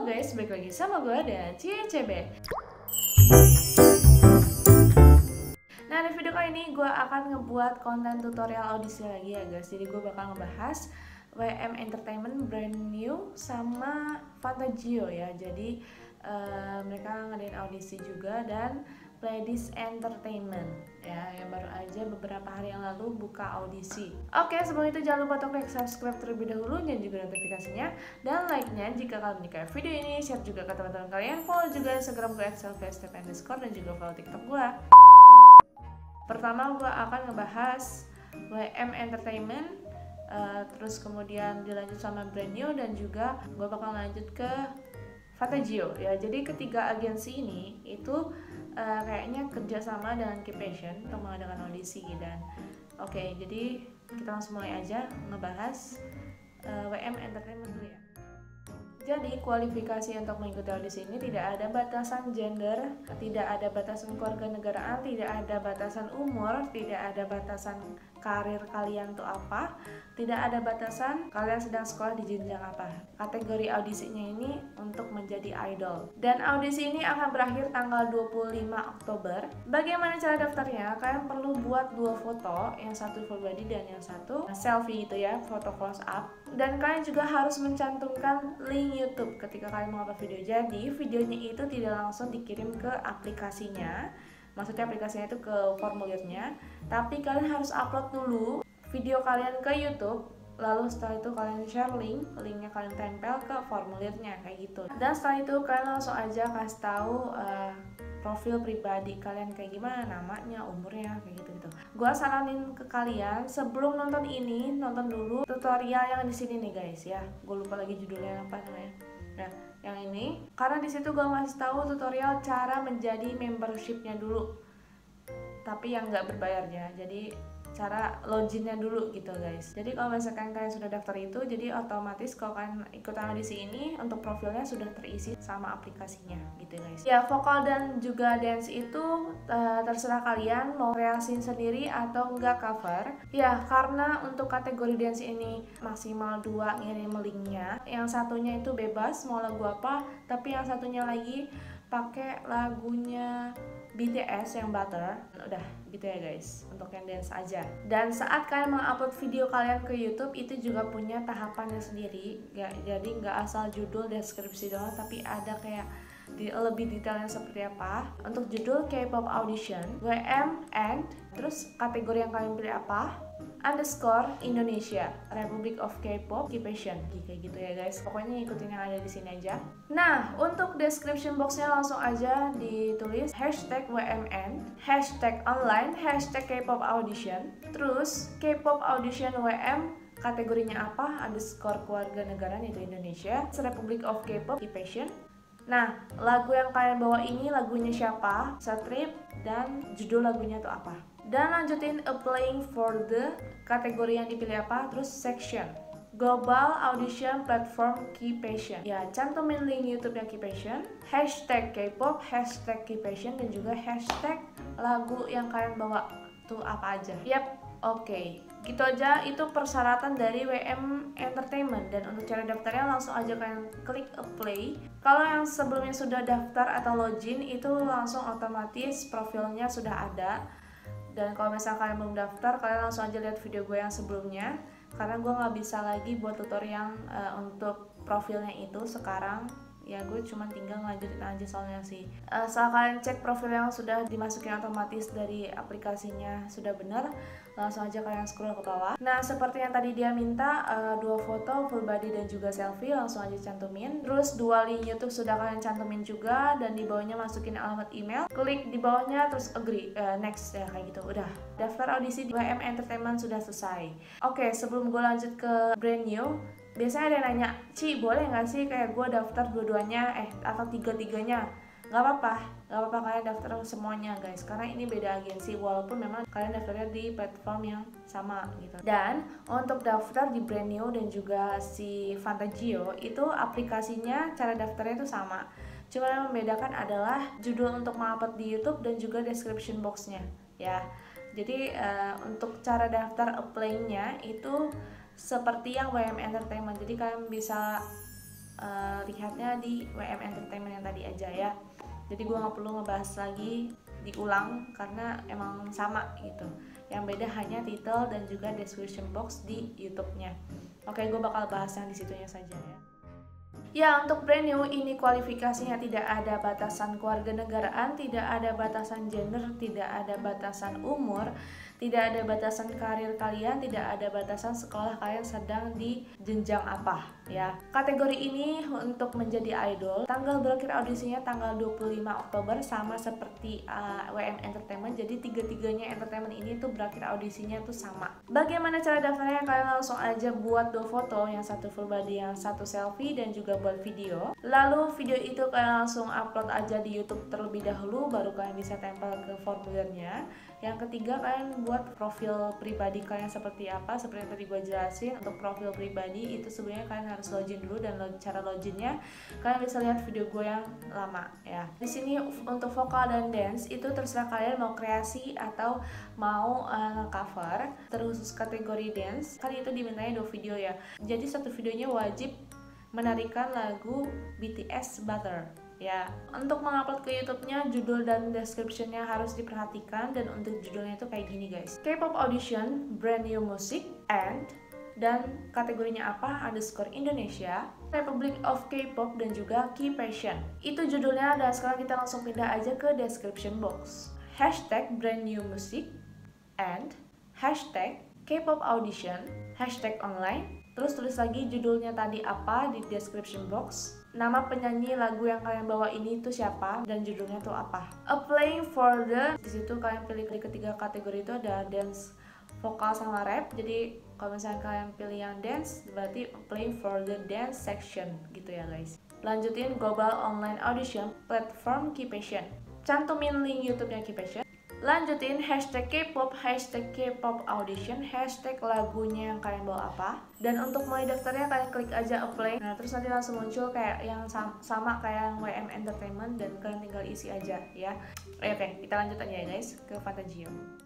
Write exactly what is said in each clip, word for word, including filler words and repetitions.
Halo guys, balik lagi sama gue dan C C B. Nah, di video kali ini gue akan ngebuat konten tutorial audisi lagi ya guys. Jadi gue bakal ngebahas W M Entertainment, Brand New, sama Fantagio ya. Jadi uh, mereka ngadain audisi juga, dan Pledis Entertainment ya, yang baru aja beberapa hari yang lalu buka audisi. Oke, sebelum itu jangan lupa untuk like, subscribe terlebih dahulu, dan juga notifikasinya dan like-nya jika kalian menyukai video ini. Share juga ke teman-teman kalian, follow juga Instagram gue Excel V S T P underscore, dan juga follow TikTok gue. Pertama gue akan ngebahas W M Entertainment, uh, terus kemudian dilanjut sama Brand New, dan juga gue bakal lanjut ke Fantagio ya. Jadi ketiga agensi ini itu Uh, kayaknya kerjasama dengan Keypassion untuk mengadakan audisi. Dan oke, okay, jadi kita langsung mulai aja ngebahas uh, W M Entertainment dulu ya. Jadi kualifikasi untuk mengikuti audisi ini tidak ada batasan gender, tidak ada batasan kewarganegaraan, tidak ada batasan umur, tidak ada batasan karir kalian tuh apa, tidak ada batasan kalian sedang sekolah di jenjang apa. Kategori audisinya ini untuk menjadi idol. Dan audisi ini akan berakhir tanggal dua puluh lima Oktober. Bagaimana cara daftarnya? Kalian perlu buat dua foto, yang satu full body dan yang satu selfie gitu ya, foto close up. Dan kalian juga harus mencantumkan link YouTube ketika kalian mengupload video. Jadi videonya itu tidak langsung dikirim ke aplikasinya, maksudnya aplikasinya itu ke formulirnya, tapi kalian harus upload dulu video kalian ke YouTube, lalu setelah itu kalian share link, linknya kalian tempel ke formulirnya kayak gitu. Dan setelah itu kalian langsung aja kasih tahu uh, profil pribadi kalian kayak gimana, namanya, umurnya, kayak gitu gitu. Gua saranin ke kalian sebelum nonton ini, nonton dulu tutorial yang di sini nih guys ya. Gue lupa lagi judulnya apa namanya. Nah, yang ini karena di situ gue ngasih tahu tutorial cara menjadi membershipnya dulu, tapi yang nggak berbayarnya. Jadi cara loginnya dulu gitu guys. Jadi kalau misalkan kalian sudah daftar itu, jadi otomatis kalau kalian ikut audisi ini untuk profilnya sudah terisi sama aplikasinya gitu guys. Ya, vokal dan juga dance itu uh, terserah kalian mau kreasiin sendiri atau enggak cover. Ya, karena untuk kategori dance ini maksimal dua ngirim linknya. Yang satunya itu bebas mau lagu apa, tapi yang satunya lagi pakai lagunya B T S yang Butter. Udah gitu ya guys, untuk yang dance aja. Dan saat kalian mengupload video kalian ke YouTube itu juga punya tahapannya sendiri. Gak, jadi nggak asal judul, deskripsi doang, tapi ada kayak di, lebih detailnya seperti apa. Untuk judul K-pop audition, W M and terus kategori yang kalian pilih apa, underscore Indonesia, Republic of K-pop, Keypassion, kayak gitu ya guys. Pokoknya ikutin yang ada di sini aja. Nah, untuk description boxnya langsung aja ditulis hashtag W M N, hashtag online, hashtag K-pop audition, terus K-pop audition W M, kategorinya apa, underscore keluarga negara yaitu Indonesia, Republic of K-pop, Keypassion. Nah, lagu yang kalian bawa ini lagunya siapa, strip, dan judul lagunya itu apa. Dan lanjutin applying for the kategori yang dipilih apa, terus section Global Audition Platform Keypassion. Ya, cantumin link YouTube yang Keypassion, hashtag K-pop, hashtag Keypassion, dan juga hashtag lagu yang kalian bawa tuh apa aja. Yap. Oke, okay. Gitu aja, itu persyaratan dari W M Entertainment. Dan untuk cara daftarnya langsung aja kalian klik apply. Kalau yang sebelumnya sudah daftar atau login itu langsung otomatis profilnya sudah ada. Dan kalau misalnya kalian belum daftar, kalian langsung aja lihat video gue yang sebelumnya, karena gue nggak bisa lagi buat tutorial uh, untuk profilnya itu sekarang. Ya, gue cuma tinggal lanjutin aja soalnya sih. Uh, Asal kalian cek profil yang sudah dimasukin otomatis dari aplikasinya sudah benar, langsung aja kalian scroll ke bawah. Nah, seperti yang tadi dia minta, uh, dua foto full body dan juga selfie, langsung aja cantumin. Terus dua link YouTube sudah kalian cantumin juga, dan di bawahnya masukin alamat email. Klik di bawahnya terus agree, uh, next ya, kayak gitu. Udah, daftar audisi di W M Entertainment sudah selesai. Oke, okay, sebelum gue lanjut ke Brand New, biasanya ada yang nanya, Ci, boleh nggak sih kayak gue daftar dua-duanya, eh atau tiga-tiganya? Nggak apa-apa, nggak apa-apa kalian daftar semuanya guys, karena ini beda agensi, walaupun memang kalian daftarnya di platform yang sama gitu. Dan untuk daftar di Brand New dan juga si Fantagio itu aplikasinya, cara daftarnya itu sama, cuma yang membedakan adalah judul untuk mengupload di YouTube dan juga description boxnya ya. Jadi uh, untuk cara daftar apply-nya itu seperti yang W M Entertainment. Jadi kalian bisa uh, lihatnya di W M Entertainment yang tadi aja ya. Jadi gue nggak perlu ngebahas lagi diulang karena emang sama gitu. Yang beda hanya title dan juga description box di YouTube-nya. Oke, gue bakal bahas yang di situnya saja ya. Ya, untuk brand new ini kualifikasinya tidak ada batasan kewarganegaraan, tidak ada batasan gender, tidak ada batasan umur, tidak ada batasan karir kalian, tidak ada batasan sekolah kalian sedang di jenjang apa ya. Kategori ini untuk menjadi idol, tanggal berakhir audisinya tanggal dua puluh lima Oktober sama seperti uh, W M Entertainment. Jadi tiga-tiganya entertainment ini tuh berakhir audisinya tuh sama. Bagaimana cara daftarnya? Kalian langsung aja buat dua foto, yang satu full body, yang satu selfie, dan juga buat video. Lalu video itu kalian langsung upload aja di YouTube terlebih dahulu, baru kalian bisa tempel ke formulirnya. Yang ketiga, kalian buat profil pribadi kalian seperti apa. Seperti yang tadi gue jelasin, untuk profil pribadi itu sebenarnya kalian harus login dulu, dan cara loginnya kalian bisa lihat video gue yang lama ya. Di sini untuk vokal dan dance itu terserah kalian mau kreasi atau mau uh, cover. Terkhusus kategori dance kan itu dimintanya dua video ya. Jadi satu videonya wajib menarikan lagu B T S Butter ya. Untuk mengupload ke YouTube-nya, judul dan description-nya harus diperhatikan, dan untuk judulnya itu kayak gini guys, K-pop audition brand new music and, dan kategorinya apa, underscore Indonesia, Republic of K-pop, dan juga Key Passion. Itu judulnya. Dan sekarang kita langsung pindah aja ke description box. Hashtag brand new music and hashtag K-pop audition, hashtag online. Terus tulis lagi judulnya tadi apa di description box, nama penyanyi lagu yang kalian bawa ini itu siapa, dan judulnya tuh apa. Applying for the, disitu kalian pilih di ketiga kategori itu ada dance, vokal, sama rap. Jadi kalau misalnya kalian pilih yang dance, berarti applying for the dance section gitu ya guys. Lanjutin global online audition platform Key Passion, cantumin link YouTube-nya Key Passion. Lanjutin hashtag K-pop, hashtag K-pop audition, hashtag lagunya yang kalian bawa apa. Dan untuk mulai daftarnya kalian klik aja apply. Nah terus nanti langsung muncul kayak yang sama, sama kayak W M Entertainment, dan kalian tinggal isi aja ya. Oke, oke, kita lanjut aja ya guys ke Fantagio.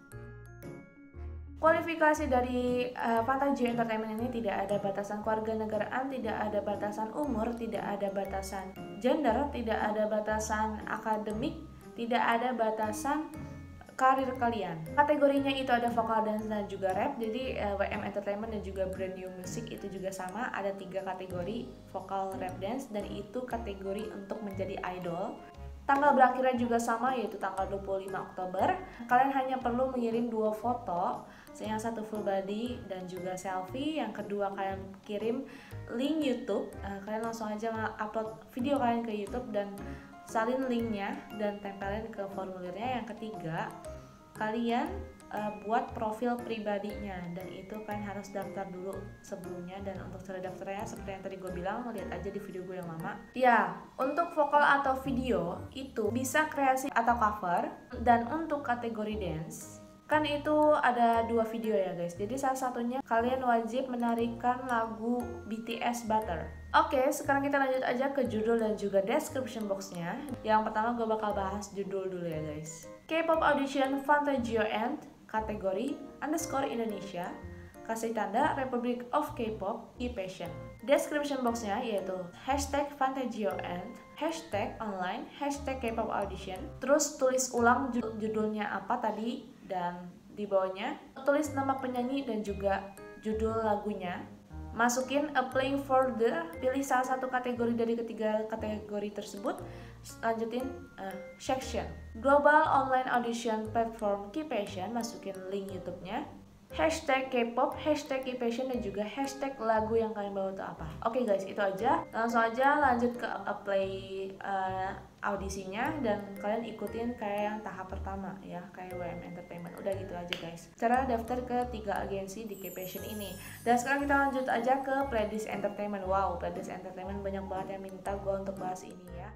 Kualifikasi dari uh, Fantagio Entertainment ini tidak ada batasan kewarganegaraan, tidak ada batasan umur, tidak ada batasan gender, tidak ada batasan akademik, tidak ada batasan karir kalian. Kategorinya itu ada vokal, dance, dan juga rap. Jadi uh, W M Entertainment dan juga brand new music itu juga sama, ada tiga kategori, vokal, rap, dance, dan itu kategori untuk menjadi idol. Tanggal berakhirnya juga sama, yaitu tanggal dua puluh lima Oktober. Kalian hanya perlu mengirim dua foto, yang satu full body dan juga selfie. Yang kedua kalian kirim link YouTube. Uh, kalian langsung aja upload video kalian ke YouTube dan salin linknya dan tempelin ke formulirnya. Yang ketiga, kalian uh, buat profil pribadinya, dan itu kalian harus daftar dulu sebelumnya. Dan untuk cara daftarnya seperti yang tadi gue bilang, lihat aja di video gue yang lama ya. Untuk vokal atau video itu bisa kreasi atau cover, dan untuk kategori dance kan itu ada dua video ya guys. Jadi salah satunya kalian wajib menarikan lagu B T S Butter. Oke, sekarang kita lanjut aja ke judul dan juga description boxnya. Yang pertama gue bakal bahas judul dulu ya guys. K-pop audition Fantagio and kategori underscore Indonesia, kasih tanda Republic of K-pop, Key Passion. Description boxnya yaitu hashtag Fantagio and, hashtag online, hashtag K-pop audition. Terus tulis ulang judulnya apa tadi, dan di bawahnya tulis nama penyanyi dan juga judul lagunya. Masukin applying for the, pilih salah satu kategori dari ketiga kategori tersebut. Lanjutin uh, section global online audition platform Key Passion, masukin link YouTube-nya. Hashtag K-pop, hashtag Key Passion, dan juga hashtag lagu yang kalian bawa itu apa. Oke okay guys, itu aja. Langsung aja lanjut ke apply uh, audisinya, dan kalian ikutin kayak yang tahap pertama ya, kayak W M Entertainment. Udah gitu aja guys, cara daftar ke tiga agensi di Key Passion ini. Dan sekarang kita lanjut aja ke Pledis Entertainment. Wow, Pledis Entertainment banyak banget yang minta gue untuk bahas ini ya.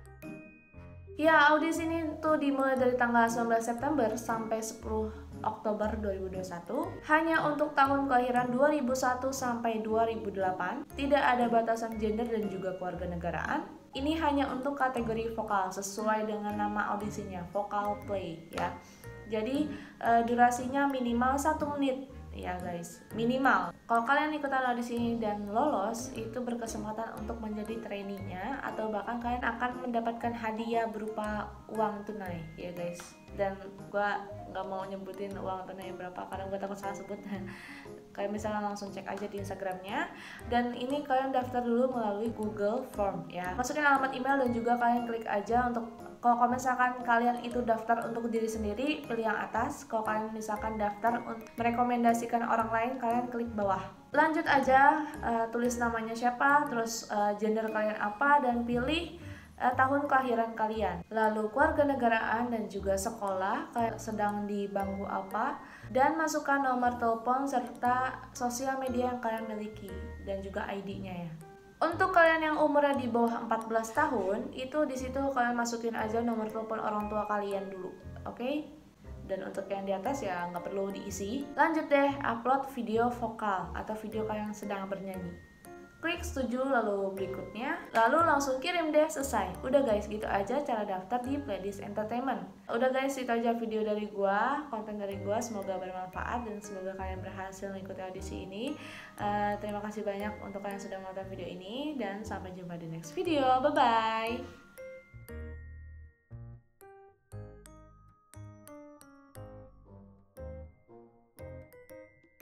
Ya, audisi ini tuh dimulai dari tanggal sembilan belas September sampai sepuluh Oktober dua ribu dua puluh satu. Hanya untuk tahun kelahiran dua ribu satu sampai dua ribu delapan. Tidak ada batasan gender dan juga kewarganegaraan. Ini hanya untuk kategori vokal sesuai dengan nama audisinya, vokal play ya. Jadi uh, durasinya minimal satu menit ya guys, minimal. Kalau kalian ikutan audisi ini dan lolos, itu berkesempatan untuk menjadi trainee-nya, atau bahkan kalian akan mendapatkan hadiah berupa uang tunai ya guys. Dan gua nggak mau nyebutin uang tunai berapa karena gua takut salah sebut. Kalian misalnya langsung cek aja di Instagramnya. Dan ini kalian daftar dulu melalui Google Form ya. Masukin alamat email dan juga kalian klik aja untuk, kalau misalkan kalian itu daftar untuk diri sendiri, pilih yang atas. Kalau kalian misalkan daftar untuk merekomendasikan orang lain, kalian klik bawah. Lanjut aja, uh, tulis namanya siapa, terus uh, gender kalian apa, dan pilih uh, tahun kelahiran kalian. Lalu kewarganegaraan dan juga sekolah, kalian sedang di bangku apa, dan masukkan nomor telepon serta sosial media yang kalian miliki dan juga I D-nya ya. Untuk kalian yang umurnya di bawah empat belas tahun, itu di situ kalian masukin aja nomor telepon orang tua kalian dulu, oke? Okay? Dan untuk yang di atas ya nggak perlu diisi. Lanjut deh, upload video vokal atau video kalian sedang bernyanyi. Klik setuju lalu berikutnya, lalu langsung kirim deh, selesai. Udah guys, gitu aja cara daftar di Playlist Entertainment. Udah guys, itu aja video dari gua, konten dari gua, semoga bermanfaat dan semoga kalian berhasil mengikuti audisi ini. Uh, terima kasih banyak untuk kalian yang sudah menonton video ini dan sampai jumpa di next video. Bye bye.